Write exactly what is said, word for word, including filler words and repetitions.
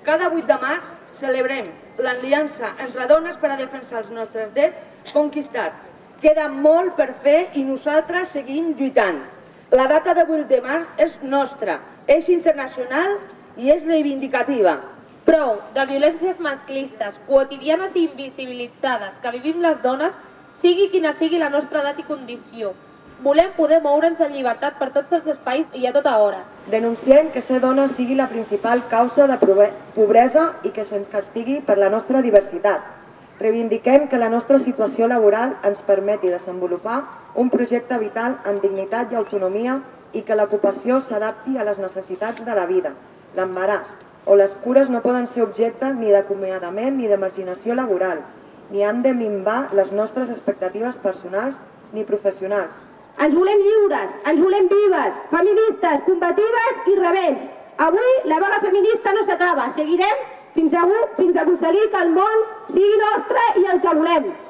cada vuit de març celebrem l'aliança entre dones per a defensar els nostres drets conquistats. Queda molt per fer i nosaltres seguim lluitant. La data de vuit de març és nostra, és internacional i és reivindicativa. Prou de violències masclistes, quotidianes i invisibilitzades que vivim les dones, sigui quina sigui la nostra edat i condició. Volem poder moure'ns en llibertat per tots els espais i a tota hora. Denunciem que ser dona sigui la principal causa de pobresa i que se'ns castigui per la nostra diversitat. Reivindiquem que la nostra situació laboral ens permeti desenvolupar un projecte vital amb dignitat i autonomia i que l'ocupació s'adapti a les necessitats de la vida, l'embaràs, o les cures no poden ser objecte ni d'acomiadament ni de marginació laboral, ni han de minvar les nostres expectatives personals ni professionals. Ens volem lliures, ens volem vives, feministes, combatives i rebels. Avui la vaga feminista no s'acaba, seguirem fins a aconseguir que el món sigui nostre i el que volem.